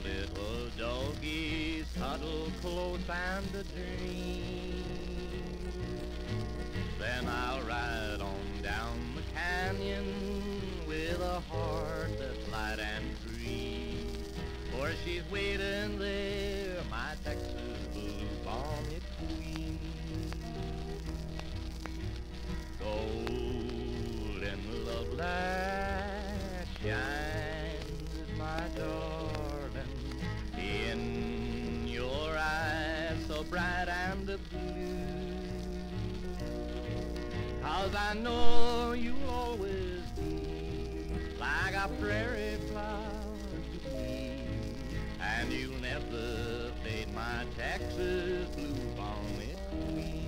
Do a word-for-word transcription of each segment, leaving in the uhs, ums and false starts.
Little doggies huddle close and a dream. Then I'll ride on down the canyon with a heart that's light and free. For she's waiting there, my Texas Bluebonnet queen. Golden love light shines, my darling, in your eyes so bright and blue. 'Cause I know you'll always be like a prairie flower to me, and you'll never fade, my Texas Bluebonnet queen.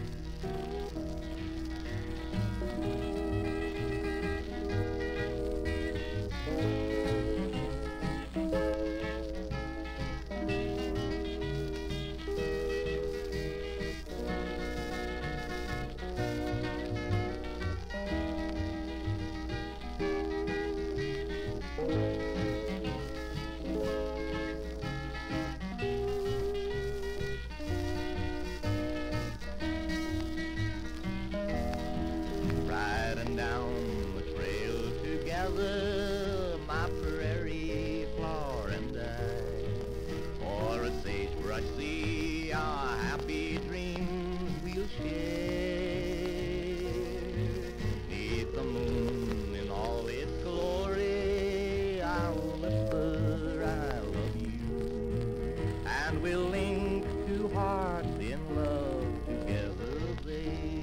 Riding down the trail together, my prairie flower and I, for a sagebrush sea, our happy dreams we'll share. 'Neath the moon in all its glory, I'll whisper I love you, and we'll link two hearts in love together there.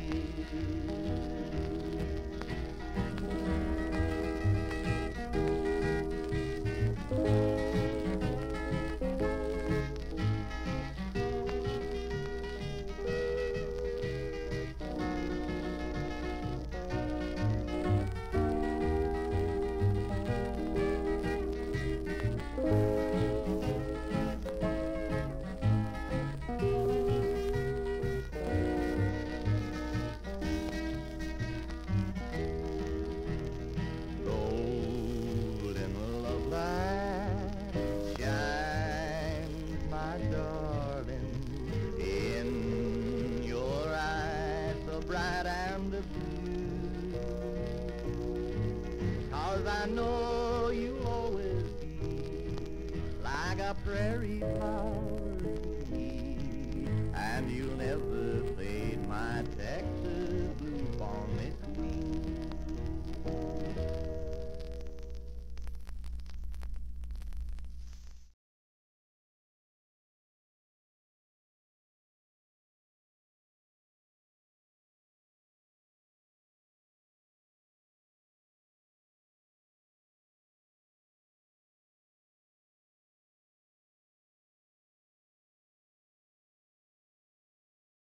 Bright and blue, 'cause I know you'll always be like a prairie flower to me, and you'll never fade, my Texas